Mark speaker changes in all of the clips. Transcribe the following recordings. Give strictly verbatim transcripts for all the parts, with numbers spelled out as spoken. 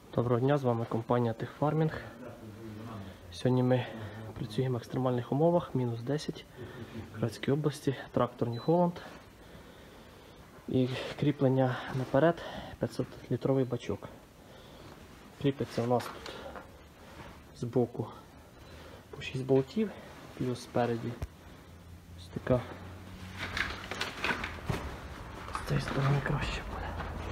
Speaker 1: Доброго дня, з вами компанія Техфармінг. Сьогодні ми працюємо в екстремальних умовах, мінус десять в Київській області, трактор New Holland. І кріплення наперед п'ятсот літровий бачок. Кріпиться у нас тут збоку по шість болтів, плюс спереді ось така. З цієї сторони краще буде.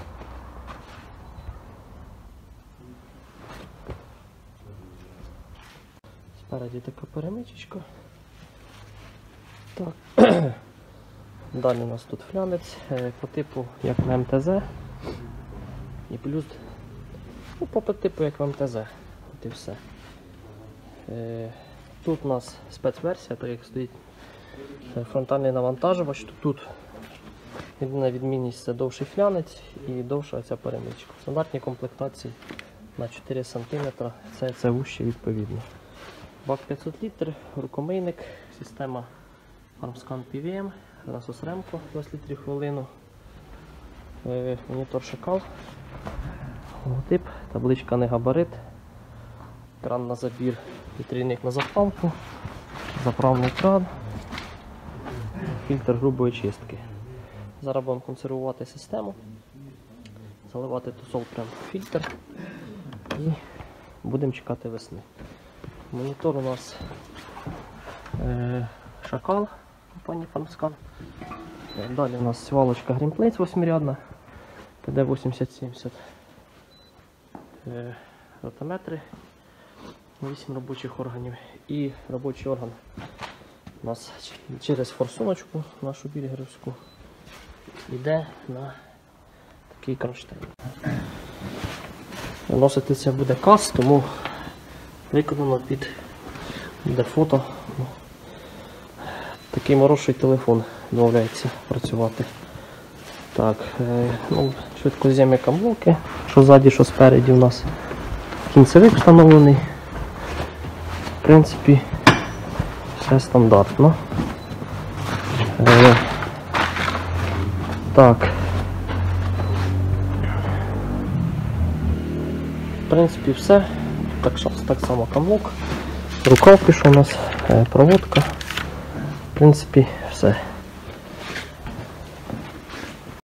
Speaker 1: Спереді така перемичечка. Так. Далі у нас тут флянець по типу як на ем те зет. І плюс ну, по типу як в ем те зет. От і все. Тут у нас спецверсія, так як стоїть фронтальний навантажувач. Тут єдина відмінність — це довший флянець і довша ця перемичка. В стандартній комплектації на чотири сантиметри, це, це вужче відповідно. Бак п'ятсот літрів, рукомийник, система FarmScan пі ві ем, насос Ремко двадцять літрів в хвилину, е, монітор Шакал, логотип, табличка не габарит, кран на забір, вітрильник на запалку, заправний кран, фільтр грубої чистки. Зараз будемо консервувати систему, заливати тусол прямо в фільтр і будемо чекати весни. Монітор у нас е, Шакал компанії FarmScan. Далі у нас свалочка Greenplates восьмирядна, пі ді вісімдесят сімдесят. Е, ротометри, вісім робочих органів. І робочий орган у нас через форсуночку нашу більгерівську йде на такий кронштейн. Наносити це буде каз, тому виконано під де фото. Такий хороший телефон домовляється працювати. Так, е, ну, швидкоз'ємні камблоки, що ззаді, що спереді у нас кінцевик встановлений. В принципі, все стандартно. Е, так. В принципі, все. Так, так само камлок. Рукав пішов у нас, проводка. В принципі, все.